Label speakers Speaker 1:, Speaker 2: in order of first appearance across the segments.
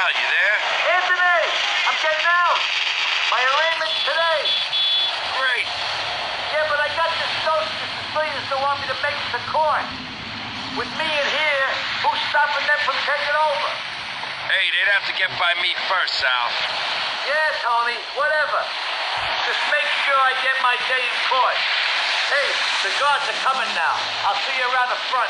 Speaker 1: Sal, you there?
Speaker 2: Anthony! I'm getting out! My arraignment's today!
Speaker 1: Great.
Speaker 2: Yeah, but I got this Social Sicilians that want me to make it to court. With me in here, who's stopping them from taking over?
Speaker 1: Hey, they'd have to get by me first, Sal.
Speaker 2: Yeah, Tony, whatever. Just make sure I get my day in court. Hey, the guards are coming now. I'll see you around the front.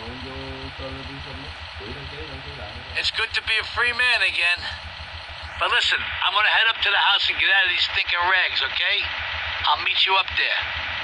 Speaker 2: It's good to be a free man again. But listen, I'm gonna head up to the house and get out of these stinking rags, okay? I'll meet you up there.